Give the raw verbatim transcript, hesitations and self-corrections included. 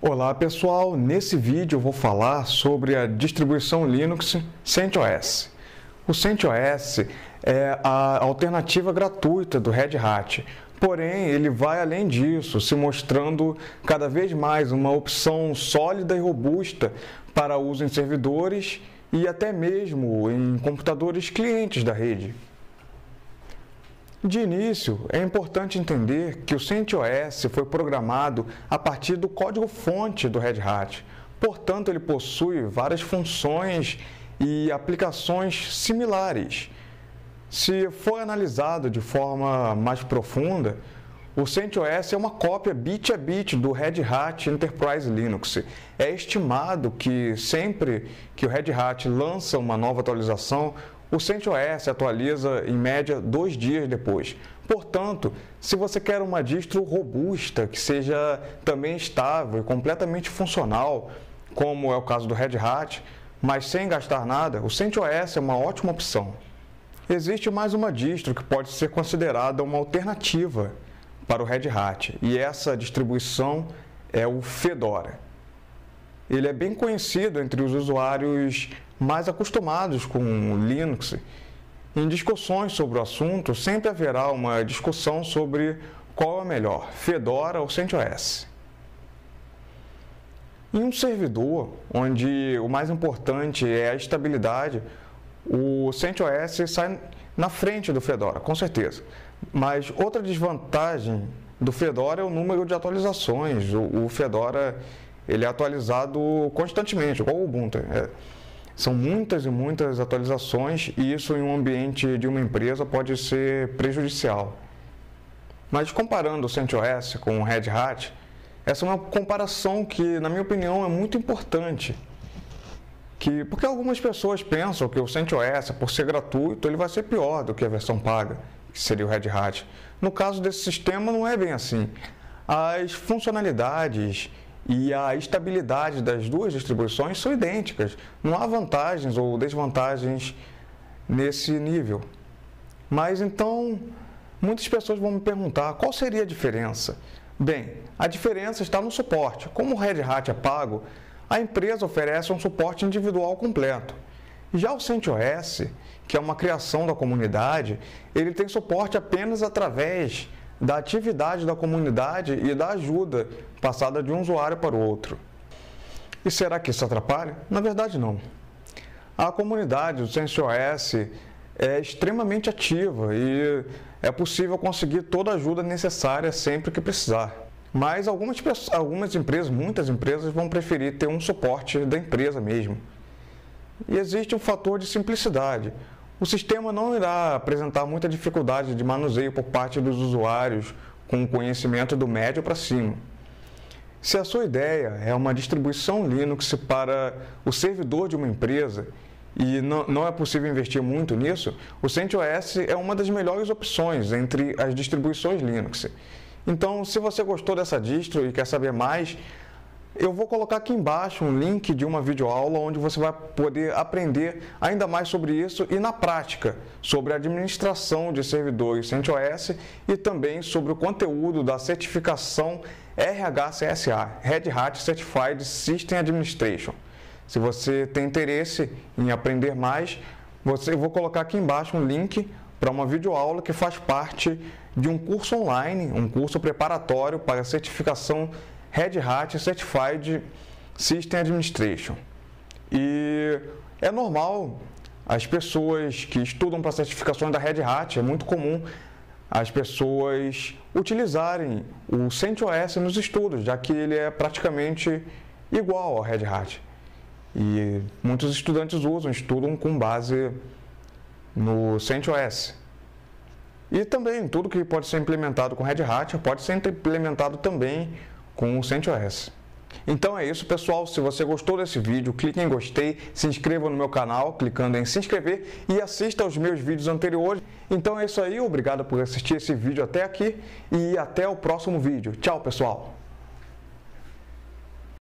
Olá pessoal, nesse vídeo eu vou falar sobre a distribuição Linux CentOS. O CentOS é a alternativa gratuita do Red Hat, porém ele vai além disso, se mostrando cada vez mais uma opção sólida e robusta para uso em servidores e até mesmo em computadores clientes da rede. De início, é importante entender que o CentOS foi programado a partir do código-fonte do Red Hat. Portanto, ele possui várias funções e aplicações similares. Se for analisado de forma mais profunda, o CentOS é uma cópia bit a bit do Red Hat Enterprise Linux. É estimado que sempre que o Red Hat lança uma nova atualização, o CentOS atualiza em média dois dias depois. Portanto, se você quer uma distro robusta, que seja também estável e completamente funcional, como é o caso do Red Hat, mas sem gastar nada, o CentOS é uma ótima opção. Existe mais uma distro que pode ser considerada uma alternativa para o Red Hat, e essa distribuição é o Fedora. Ele é bem conhecido entre os usuários mais acostumados com Linux. Em discussões sobre o assunto, sempre haverá uma discussão sobre qual é melhor, Fedora ou CentOS. Em um servidor, onde o mais importante é a estabilidade, o CentOS sai na frente do Fedora, com certeza. Mas outra desvantagem do Fedora é o número de atualizações. O, o Fedora ele é atualizado constantemente, igual o Ubuntu. É, são muitas e muitas atualizações e isso em um ambiente de uma empresa pode ser prejudicial. Mas comparando o CentOS com o Red Hat, essa é uma comparação que, na minha opinião, é muito importante. Que, porque algumas pessoas pensam que o CentOS, por ser gratuito, ele vai ser pior do que a versão paga, que seria o Red Hat. No caso desse sistema, não é bem assim. As funcionalidades e a estabilidade das duas distribuições são idênticas. Não há vantagens ou desvantagens nesse nível. Mas então, muitas pessoas vão me perguntar qual seria a diferença. Bem, a diferença está no suporte. Como o Red Hat é pago, a empresa oferece um suporte individual completo. Já o CentOS, que é uma criação da comunidade, ele tem suporte apenas através da atividade da comunidade e da ajuda passada de um usuário para o outro. E será que isso atrapalha? Na verdade, não. A comunidade do CentOS é extremamente ativa e é possível conseguir toda a ajuda necessária sempre que precisar. Mas algumas, algumas empresas, muitas empresas, vão preferir ter um suporte da empresa mesmo. E existe um fator de simplicidade. O sistema não irá apresentar muita dificuldade de manuseio por parte dos usuários com conhecimento do médio para cima. Se a sua ideia é uma distribuição Linux para o servidor de uma empresa e não, não é possível investir muito nisso, o CentOS é uma das melhores opções entre as distribuições Linux. Então, se você gostou dessa distro e quer saber mais, eu vou colocar aqui embaixo um link de uma videoaula onde você vai poder aprender ainda mais sobre isso e na prática, sobre a administração de servidores CentOS e também sobre o conteúdo da certificação R H C S A, Red Hat Certified System Administration. Se você tem interesse em aprender mais, você, eu vou colocar aqui embaixo um link para uma videoaula que faz parte de um curso online, um curso preparatório para a certificação Red Hat Certified System Administration. E é normal as pessoas que estudam para certificações da Red Hat, é muito comum as pessoas utilizarem o CentOS nos estudos, já que ele é praticamente igual ao Red Hat. E muitos estudantes usam, estudam com base no CentOS. E também tudo que pode ser implementado com Red Hat pode ser implementado também com o CentOS. Então é isso, pessoal. Se você gostou desse vídeo, clique em gostei, se inscreva no meu canal, clicando em se inscrever e assista aos meus vídeos anteriores. Então é isso aí, obrigado por assistir esse vídeo até aqui e até o próximo vídeo. Tchau, pessoal!